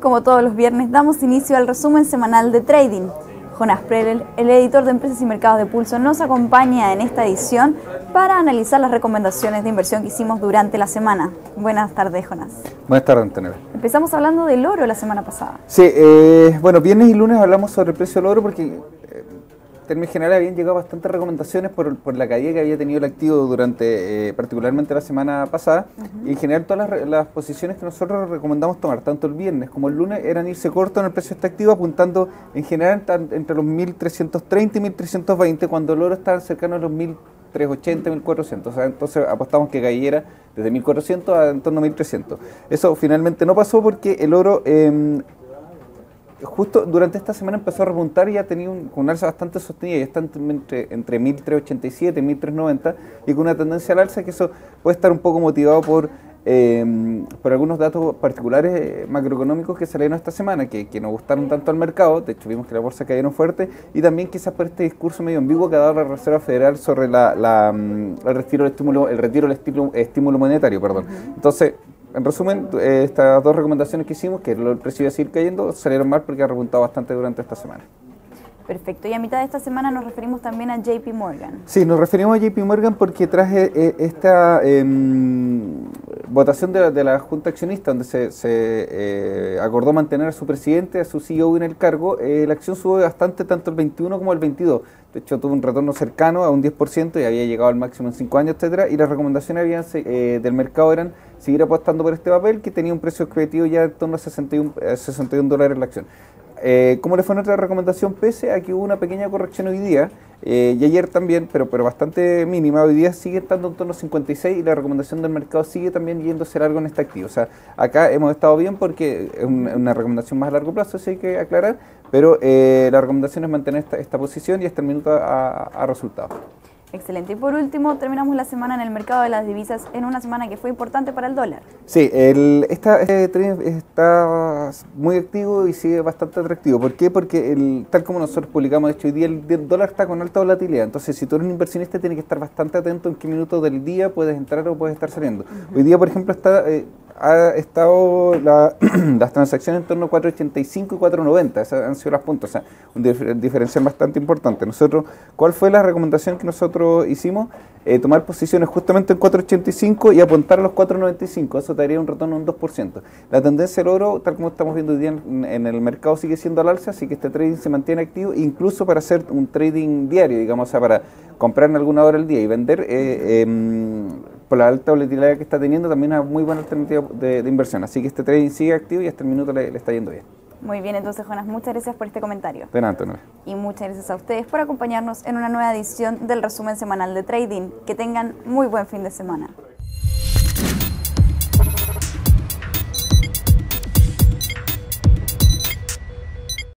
Como todos los viernes, damos inicio al resumen semanal de trading. Jonás Prelel, el editor de Empresas y Mercados de Pulso, nos acompaña en esta edición para analizar las recomendaciones de inversión que hicimos durante la semana. Buenas tardes, Jonás. Buenas tardes, Antonella. Empezamos hablando del oro la semana pasada. Sí, bueno, viernes y lunes hablamos sobre el precio del oro porque en términos generales habían llegado bastantes recomendaciones por la caída que había tenido el activo durante, particularmente la semana pasada. Y en general todas las posiciones que nosotros recomendamos tomar, tanto el viernes como el lunes, eran irse corto en el precio de este activo, apuntando en general entre los 1.330 y 1.320, cuando el oro estaba cercano a los 1.380, 1.400. O sea, entonces apostamos que cayera desde 1.400 a en torno a 1.300. Eso finalmente no pasó porque el oro justo durante esta semana empezó a repuntar y ha tenido un alza bastante sostenida, y está entre 1.387 y 1.390, y con una tendencia al alza, que eso puede estar un poco motivado por algunos datos particulares macroeconómicos que salieron esta semana, que nos gustaron tanto al mercado. De hecho vimos que la bolsa cayeron fuerte, y también quizás por este discurso medio ambiguo que ha dado la Reserva Federal sobre el retiro del estímulo monetario, perdón. Entonces, en resumen, estas dos recomendaciones que hicimos, que el precio iba a seguir cayendo, salieron mal porque ha repuntado bastante durante esta semana. Perfecto. Y a mitad de esta semana nos referimos también a JP Morgan. Sí, nos referimos a JP Morgan porque tras esta votación de la Junta Accionista, donde se acordó mantener a su presidente, a su CEO en el cargo, la acción sube bastante, tanto el 21 como el 22. De hecho, tuvo un retorno cercano a un 10% y había llegado al máximo en 5 años, etcétera. Y las recomendaciones del mercado eran seguir apostando por este papel, que tenía un precio objetivo ya en torno a $61 la acción. ¿Cómo le fue nuestra recomendación? Pese a que hubo una pequeña corrección hoy día, y ayer también, pero bastante mínima, hoy día sigue estando en torno a 56, y la recomendación del mercado sigue también yéndose largo en este activo. O sea, acá hemos estado bien porque es una recomendación más a largo plazo, eso hay que aclarar, pero la recomendación es mantener esta posición y hasta el minuto ha resultado. Excelente. Y por último, terminamos la semana en el mercado de las divisas, en una semana que fue importante para el dólar. Sí, este trading está muy activo y sigue bastante atractivo. ¿Por qué? Porque tal como nosotros publicamos, de hecho, hoy día el dólar está con alta volatilidad. Entonces, si tú eres un inversionista, tienes que estar bastante atento en qué minuto del día puedes entrar o puedes estar saliendo. Hoy día, por ejemplo, ha estado las transacciones en torno a 4.85 y 4.90, esas han sido las puntas, o sea, un diferencial bastante importante. ¿Cuál fue la recomendación que nosotros hicimos? Tomar posiciones justamente en 4.85 y apuntar a los 4.95, eso te daría un retorno de un 2%. La tendencia del oro, tal como estamos viendo hoy día en el mercado, sigue siendo al alza, así que este trading se mantiene activo, incluso para hacer un trading diario, digamos, o sea, para comprar en alguna hora del día y vender. Por la alta volatilidad que está teniendo, también es una muy buena alternativa de inversión. Así que este trading sigue activo y hasta el minuto le está yendo bien. Muy bien, entonces, Jonás, muchas gracias por este comentario. De nada, Antonio. Y muchas gracias a ustedes por acompañarnos en una nueva edición del resumen semanal de trading. Que tengan muy buen fin de semana.